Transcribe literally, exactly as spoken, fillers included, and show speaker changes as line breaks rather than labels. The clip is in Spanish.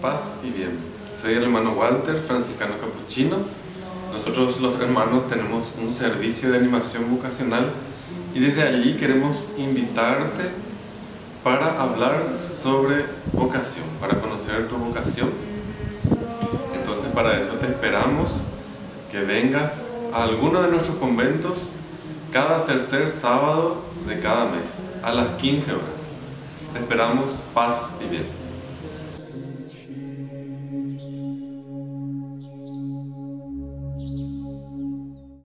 Paz y Bien. Soy el hermano Walter, franciscano capuchino. Nosotros los hermanos tenemos un servicio de animación vocacional y desde allí queremos invitarte para hablar sobre vocación, para conocer tu vocación. Entonces para eso te esperamos que vengas a alguno de nuestros conventos cada tercer sábado de cada mes a las quince horas. Te esperamos. Paz y Bien.